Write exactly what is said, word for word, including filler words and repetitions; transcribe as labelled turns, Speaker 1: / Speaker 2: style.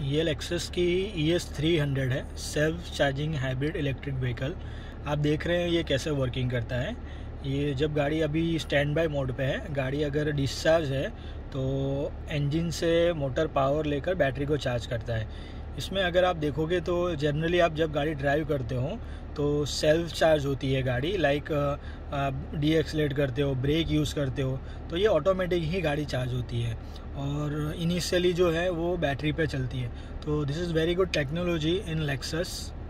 Speaker 1: ये लेक्सस की E S three hundred है, self charging hybrid electric vehicle. आप देख रहे हैं ये कैसे वर्किंग करता है। ये जब गाड़ी अभी स्टैंड बाय मोड पे है, गाड़ी अगर डिस्चार्ज है तो इंजन से मोटर पावर लेकर बैटरी को चार्ज करता है। इसमें अगर आप देखोगे तो जनरली आप जब गाड़ी ड्राइव करते हो तो सेल्फ चार्ज होती है गाड़ी, लाइक आप डी एक्सलेट करते हो, ब्रेक यूज़ करते हो तो ये ऑटोमेटिक ही गाड़ी चार्ज होती है और इनिशियली जो है वो बैटरी पे चलती है। तो this is very good technology in Lexus.